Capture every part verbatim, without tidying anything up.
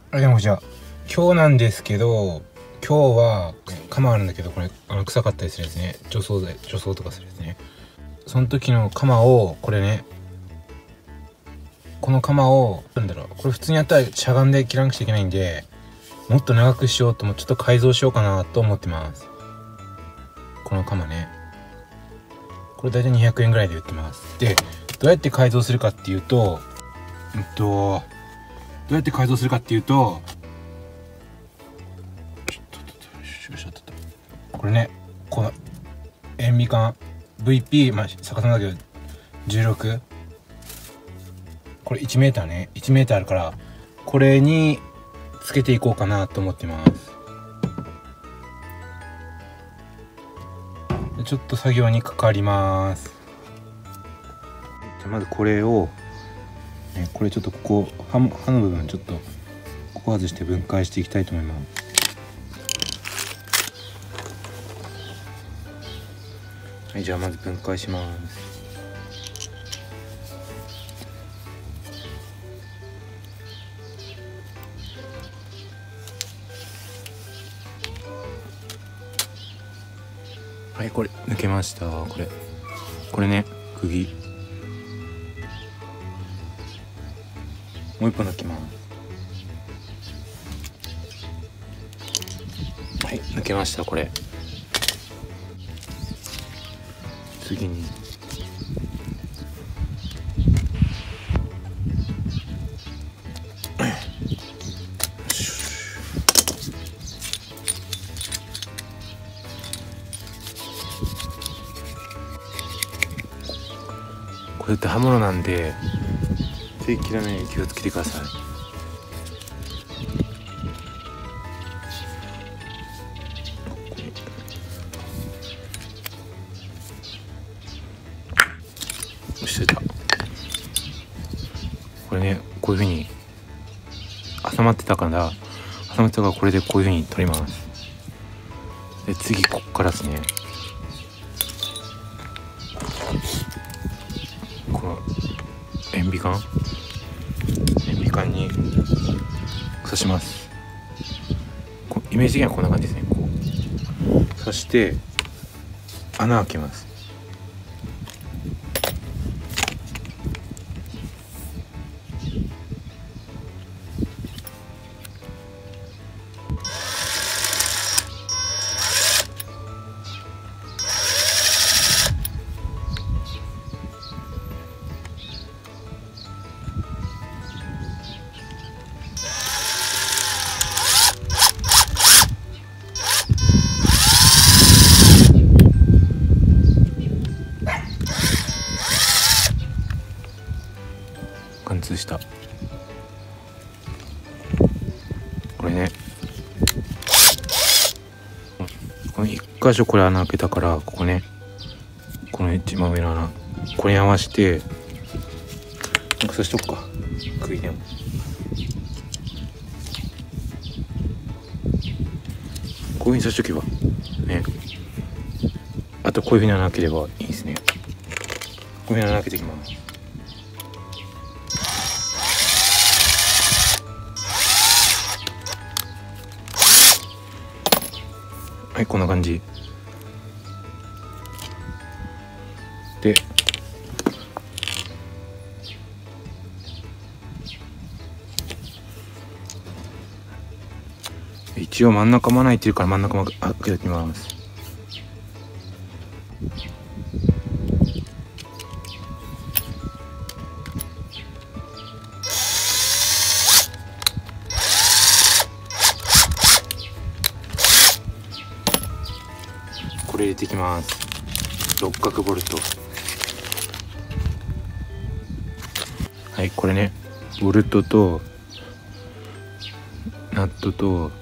あでもじゃあ今日なんですけど、今日は鎌あるんだけど、これあの臭かったりするやつね。除草剤除草とかするやつね。その時の鎌をこれね、この鎌をなんだろう、これ普通にやったらしゃがんで切らなくちゃいけないんで、もっと長くしようともちょっと改造しようかなと思ってます。この鎌ね、これ大体にひゃくえんぐらいで売ってます。でどうやって改造するかっていうと、うんとどうやって改造するかっていうと、これね、この塩ビ管 ブイピー、まあ逆さまだけどじゅうろく、これいちメーターね、いちメーターあるから、これにつけていこうかなと思ってます。ちょっと作業にかかります。じゃまずこれを、ね、これちょっとここ刃の部分ちょっとここ外して分解していきたいと思います。はい、じゃあまず分解します。はい、これ抜けました。これこれね、釘もう一本抜きます。はい、抜けました。これ次にこれって刃物なんで手切らないように気をつけてください。よし、出た。これね、こういうふうに挟まってたから挟まってたからこれでこういうふうに取ります。で次こっからですね、この塩ビ管塩ビ管に刺します。イメージ的にはこんな感じですね。こう刺して穴開けます。貫通した。これね、この一箇所これ穴開けたから、ここね、この一番上の穴、これに合わせてなんか刺しとくか、釘でも。こういうふうに刺しとけばね、あとこういうふうに穴開ければいいですね。こういうふうに穴開けていきます。はい、こんな感じで、一応真ん中も穴開いてるから真ん中も開けておきます。これ入れていきます。六角ボルト。はい、これね、ボルトとナットと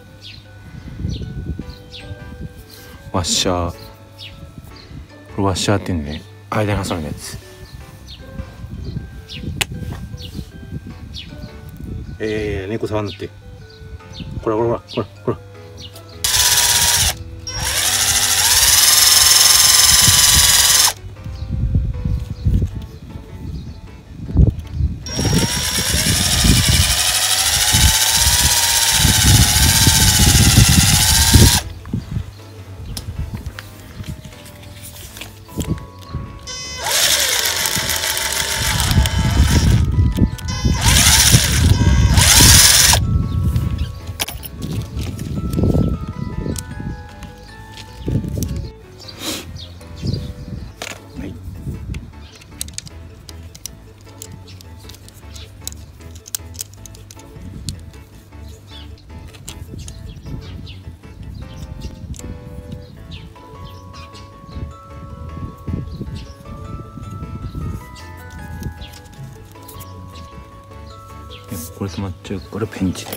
ワッシャー、これワッシャーっていうんでね、間に挟むやつ。えー、猫触んなって。ほらほらほらほらほら。 が詰まっちゃうからペンチで。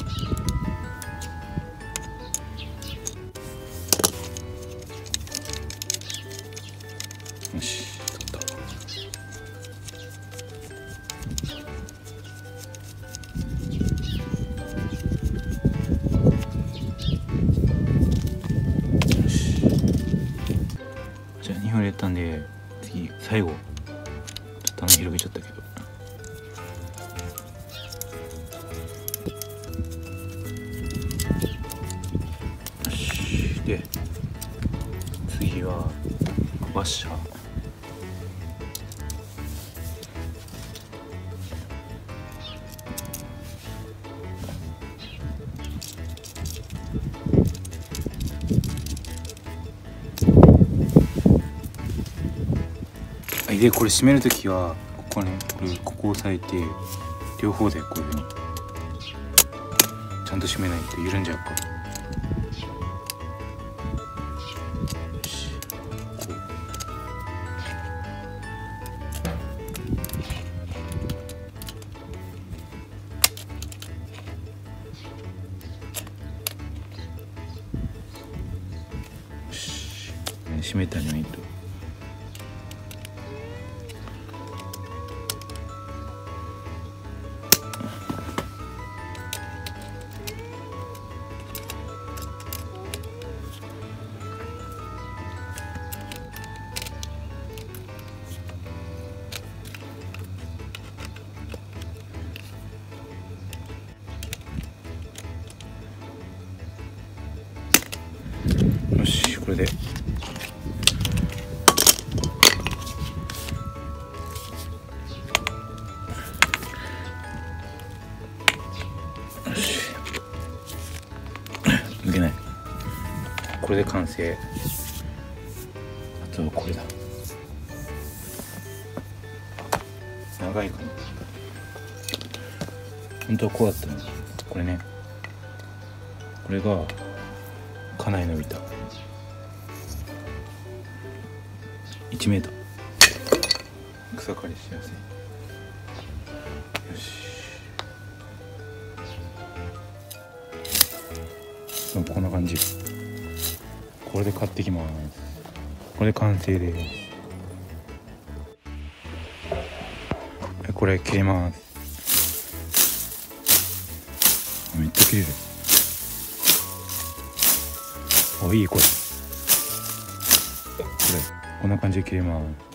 よし、取った。よし、じゃあにふん入れたんで、次最後ちょっと穴広げちゃったけど、よし。で次はワッシャー。でこれ締めるときはここね、これここを押さえて両方でこういうふうにちゃんと締めないと緩んじゃうから。よし、こう。よし、ね、締めてあげないと。よし、これでよし、抜けない。これで完成。あとはこれだ。長いかな。本当はこうだったの。これね、これがかなり伸びた。いちメートル。草刈りしやすい。よし、そう、こんな感じ。これで買ってきます。これで完成です。これ切れます。めっちゃ切れる。お、いいこれ。これこんな感じで切れます。